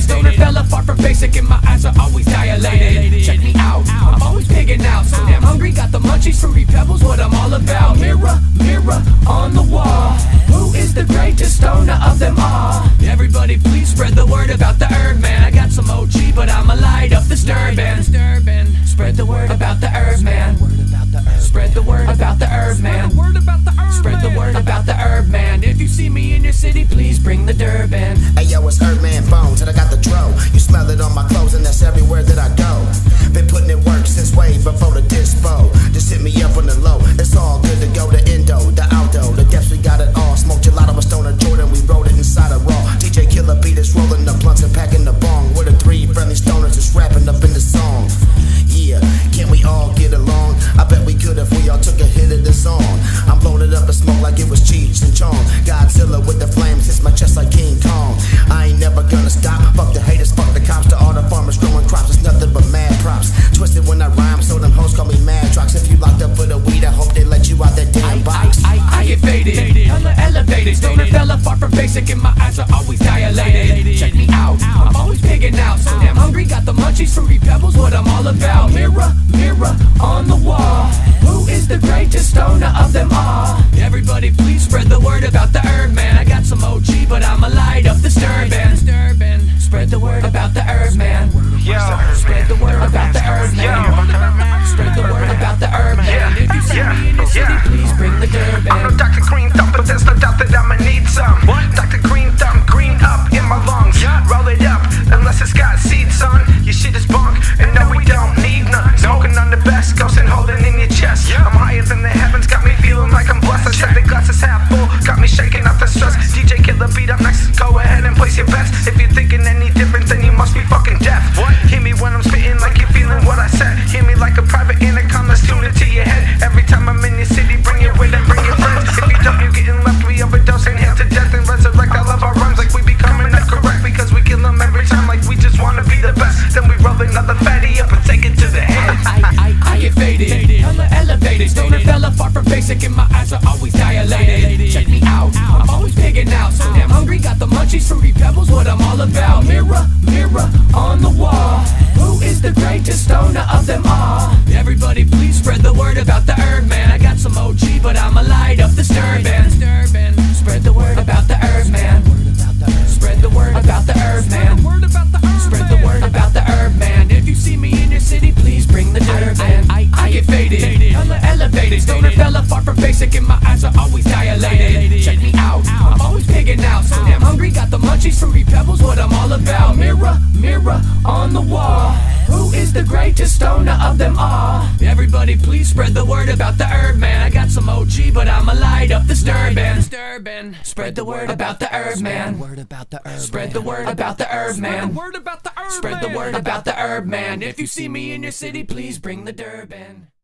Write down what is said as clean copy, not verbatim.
Stoner fella, far from basic, and my eyes are always dilated. Check me out, I'm always pigging out. So damn hungry, got the munchies, fruity pebbles, what I'm all about. Mirror, mirror on the wall, who is the greatest stoner of them all? Everybody please spread the word about the herb, man. I got some OG, but I'ma light up the disturbing. Spread the word about the herb, man. Spread the word about the herb, man. Spread the word about the herb, man. If you see me in your city, please bring the Durban. Hey yo, it's Herb-Man Bones, and I got the dro. You smell it on my clothes, and that's everywhere that I go. Been putting in work since way before the dispo. Just hit me up on the low. It's all good to go. The Indo, the Aldo, the depths, we got it all. Smoke gelato with Stoner Jordan, we rolled it inside a raw. DJ Killer beat us rolling the blunts and packing the bong. We're the three friendly stoners just rapping up in the song. Yeah, can we all get along? I bet we could if we all took a hit of this song. I'm blowing it up and smoke like it was Cheech and Chong. Godzilla with the flames hits my chest like King Kong. I ain't never gonna stop. Fuck the haters, fuck the cops. To all the farmers growing crops, it's nothing but mad props. Twisted when I rhyme, so them hoes call me Mad Trucks. If you locked up for the weed, I hope they let you out that damn box. I get faded, hella elevated. Stoner fella, far from basic, and my eyes are always dilated. Check me out, I'm always pigging out. So damn hungry, got the munchies, fruity pebbles, what I'm all about. Mirror, mirror on the wall, who is the greatest stoner of them all? Everybody please spread the word about the herb, man. I got some OG, but I'ma light up the disturbing. Spread the word about the herb, man. Spread the word about the herb, man. Spread the word about the herb, man. If you see me in the city, please bring the Durban. I'm no Dr. Green Thumb, but there's no doubt that I'ma need some. Dr. Green Thumb, green up in my lungs. Roll it up, unless it's got seeds, son. Your shit is bunk, and no, we don't need none. Smoking on the best, ghost and holding in your chest. I'm higher than the heavens, got me feeling like I'm blessed. I said the glass is half full, got me shaking off the stress. DJ Killer beat up next, go ahead and place your bets. If you're thinking any different, then you must be fucking deaf. Hear me when I'm spitting like you're feeling what I said. Hear me like a private intercom that's tuned into your head. Every time I'm in your city, bring it with and bring your friends. If you don't, you're getting left, we overdose and hit to death and resurrect. I love our rhymes like we be coming up correct, because we kill them every time like we just wanna be the best. Then we roll another fatty up and take it to the head. I get faded, hella elevated. Stoner fella, far from basic, and my eyes are always dilated. Check me out, I'm always pigging out. So damn hungry, got the munchies, fruity pebbles, what I'm all about. Mirror, mirror on the wall, who is the greatest stoner of them all? Everybody please spread the word about the herb, man. I got some OG, but I'ma light up the disturbing. Spread the word about the herb, man. Spread the word about the herb, man. Spread the word about the herb, man. If you see me in your city, please bring the Durban. I get faded, hella elevated. Stoner fella, far from basic, and my eyes are always dilated. Check me out, I'm always pigging out. So damn hungry, got the munchies, fruity pebbles, what I'm all about. Mirror, mirror on the wall, who is the greatest stoner of them all? Everybody please spread the word about the herb, man. I got some OG, but I'ma light up the disturbing. Spread the word about the herb, man. Spread the word about the herb, man. Spread the word about the herb, man. If you see me in your city, please bring the Durban.